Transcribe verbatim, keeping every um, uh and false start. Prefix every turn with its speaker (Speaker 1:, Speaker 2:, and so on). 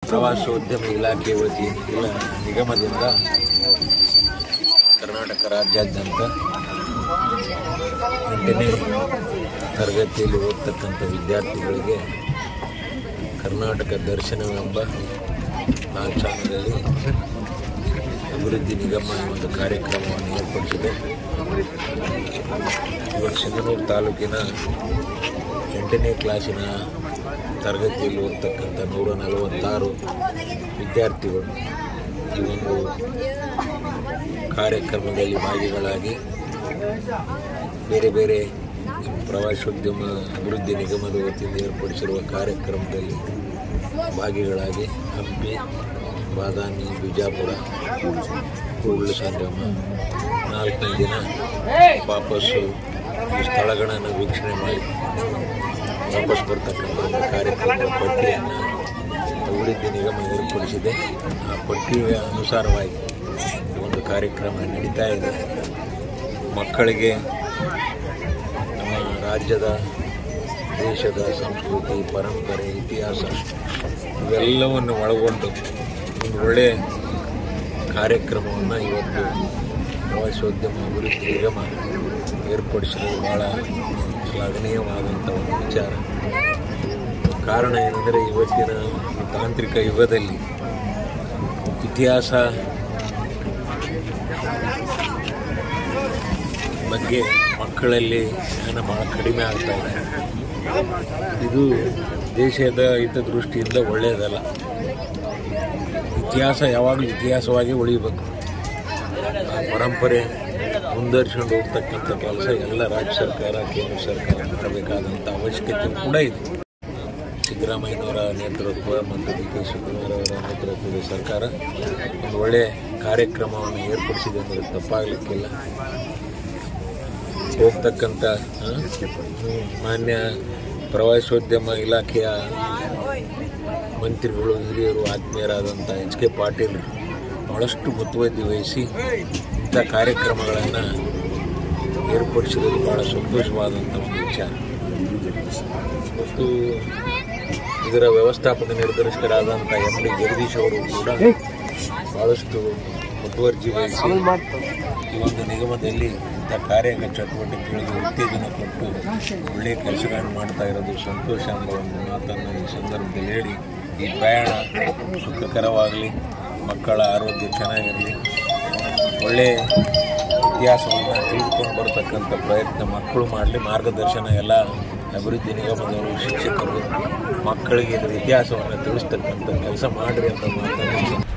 Speaker 1: ಪ್ರವಾಸೋದ್ಯಮ ಇಲಾಖೆ ವತಿಯಿಂದ ನಿಗಮದಿಂದ ಕರ್ನಾಟಕ ರಾಜ್ಯಾದ್ಯಂತ ಎಂಟನೇ ತರಗತಿಯಲ್ಲಿ ಓದ್ತಕ್ಕಂಥ ವಿದ್ಯಾರ್ಥಿಗಳಿಗೆ ಕರ್ನಾಟಕ ದರ್ಶನವೆಂಬ ಲಾಂಛನದಲ್ಲಿ ಅಭಿವೃದ್ಧಿ ನಿಗಮ ಒಂದು ಕಾರ್ಯಕ್ರಮವನ್ನು ಏರ್ಪಡಿಸಿದೆ. ಇವತ್ತು ಸಿಂಧನೂರು ತಾಲೂಕಿನ ಎಂಟನೇ ಕ್ಲಾಸಿನ ತರಗತಿಯಲ್ಲಿ ಓದ್ತಕ್ಕಂಥ ನೂರ ನಲವತ್ತಾರು ವಿದ್ಯಾರ್ಥಿಗಳು ಈ ಒಂದು ಕಾರ್ಯಕ್ರಮದಲ್ಲಿ ಭಾಗಿಗಳಾಗಿ ಬೇರೆ ಬೇರೆ ಪ್ರವಾಸೋದ್ಯಮ ಅಭಿವೃದ್ಧಿ ನಿಗಮದ ವತಿಯಿಂದ ಏರ್ಪಡಿಸಿರುವ ಕಾರ್ಯಕ್ರಮದಲ್ಲಿ ಭಾಗಿಗಳಾಗಿ ಹಂಪಿ, ಬಾದಾಮಿ, ಬಿಜಾಪುರ, ಕೂಡಲ ಸಂಗಮ ನಾಲ್ಕನೇ ದಿನ ವಾಪಸ್ಸು ಈ ಸ್ಥಳಗಳನ್ನು ವೀಕ್ಷಣೆ ಮಾಡಿ ವಾಪಸ್ ಬರ್ತಕ್ಕಂಥ ಒಂದು ಕಾರ್ಯಕ್ರಮದ ಪಟ್ಟಿಯನ್ನು ಅಭಿವೃದ್ಧಿ ನಿಗಮ ಏರ್ಪಡಿಸಿದೆ. ಆ ಪಟ್ಟಿಯ ಅನುಸಾರವಾಗಿ ಒಂದು ಕಾರ್ಯಕ್ರಮ ನಡೀತಾ ಇದೆ. ಮಕ್ಕಳಿಗೆ ನಮ್ಮ ರಾಜ್ಯದ ದೇಶದ ಸಂಸ್ಕೃತಿ, ಪರಂಪರೆ, ಇತಿಹಾಸ ಇವೆಲ್ಲವನ್ನು ಒಳಗೊಂಡು ಒಂದು ಒಳ್ಳೆಯ ಕಾರ್ಯಕ್ರಮವನ್ನು ಇವತ್ತು ಪ್ರವಾಸೋದ್ಯಮ ಅಭಿವೃದ್ಧಿ ನಿಗಮ ಏರ್ಪಡಿಸಿರೋದು ಭಾಳ ಶ್ಲಾಘನೀಯವಾದಂಥ ಒಂದು ವಿಚಾರ. ಕಾರಣ ಏನೆಂದರೆ ಇವತ್ತಿನ ತಾಂತ್ರಿಕ ಯುಗದಲ್ಲಿ ಇತಿಹಾಸ ಬಗ್ಗೆ ಮಕ್ಕಳಲ್ಲಿ ಜ್ಞಾನ ಭಾಳ ಕಡಿಮೆ ಆಗ್ತಾ ಇದೆ. ಇದು ದೇಶದ ಹಿತದೃಷ್ಟಿಯಿಂದ ಒಳ್ಳೆಯದಲ್ಲ. ಇತಿಹಾಸ ಯಾವಾಗಲೂ ಇತಿಹಾಸವಾಗಿ ಉಳಿಯಬೇಕು. ಆ ಪರಂಪರೆ ಮುಂದುವರಿಸಿಕೊಂಡು ಹೋಗ್ತಕ್ಕಂಥ ಕೆಲಸ ಎಲ್ಲ ರಾಜ್ಯ ಸರ್ಕಾರ, ಕೇಂದ್ರ ಸರ್ಕಾರ ಮಾಡಬೇಕಾದಂಥ ಅವಶ್ಯಕತೆ ಕೂಡ ಇದೆ. ಸಿದ್ದರಾಮಯ್ಯನವರ ನೇತೃತ್ವ ಮತ್ತು ಡಿ ಕೆ ಶಿವಕುಮಾರ್ ಅವರ ನೇತೃತ್ವದ ಸರ್ಕಾರ ಒಂದು ಒಳ್ಳೆಯ ಕಾರ್ಯಕ್ರಮವನ್ನು ಏರ್ಪಡಿಸಿದೆ ಅಂದರೆ ತಪ್ಪಾಗಲಿಕ್ಕಿಲ್ಲ. ಹೋಗ್ತಕ್ಕಂಥ ಮಾನ್ಯ ಪ್ರವಾಸೋದ್ಯಮ ಇಲಾಖೆಯ ಮಂತ್ರಿಗಳು, ಹಿರಿಯರು, ಆತ್ಮೀಯರಾದಂಥ ಎಚ್ ಕೆ ಪಾಟೀಲ್ ಭಾಳಷ್ಟು ಮುತುವರ್ಜಿ ವಹಿಸಿ ಇಂಥ ಕಾರ್ಯಕ್ರಮಗಳನ್ನು ಏರ್ಪಡಿಸಿರೋದು ಭಾಳ ಸಂತೋಷವಾದಂಥ ಒಂದು ವಿಚಾರ. ಮತ್ತು ಇದರ ವ್ಯವಸ್ಥಾಪಕ ನಿರ್ದೇಶಕರಾದಂಥ ಎಂ ಡಿ ಜಗದೀಶ್ ಅವರು ಕೂಡ ಭಾಳಷ್ಟು ಮುತುವರ್ಜಿ ವಹಿಸಿ ಈ ಒಂದು ನಿಗಮದಲ್ಲಿ ಇಂಥ ಕಾರ್ಯ ಚಟುವಟಿಕೆಗಳಿಗೆ ಉತ್ತೇಜನ ಕೊಟ್ಟು ಒಳ್ಳೆಯ ಕೆಲಸಗಳನ್ನು ಮಾಡ್ತಾ ಇರೋದು ಸಂತೋಷ ಎಂಬ ಒಂದು ಮಾತನ್ನು ಈ ಸಂದರ್ಭದಲ್ಲಿ ಹೇಳಿ, ಈ ಪ್ರಯಾಣ ಸುಖಕರವಾಗಲಿ, ಮಕ್ಕಳ ಆರೋಗ್ಯ ಚೆನ್ನಾಗಿರಲಿ, ಒಳ್ಳೆಯ ಇತಿಹಾಸವನ್ನು ತಿಳಿದುಕೊಂಡು ಬರತಕ್ಕಂಥ ಪ್ರಯತ್ನ ಮಕ್ಕಳು ಮಾಡಲಿ. ಮಾರ್ಗದರ್ಶನ ಎಲ್ಲ ಅಭಿವೃದ್ಧಿ ನಿಗಮದವರು, ಶಿಕ್ಷಕರು ಮಕ್ಕಳಿಗೆ ಇದರ ಇತಿಹಾಸವನ್ನು ತಿಳಿಸ್ತಕ್ಕಂಥ ಕೆಲಸ ಮಾಡಿರಿ ಅಂತ ಮಾತನ್ನು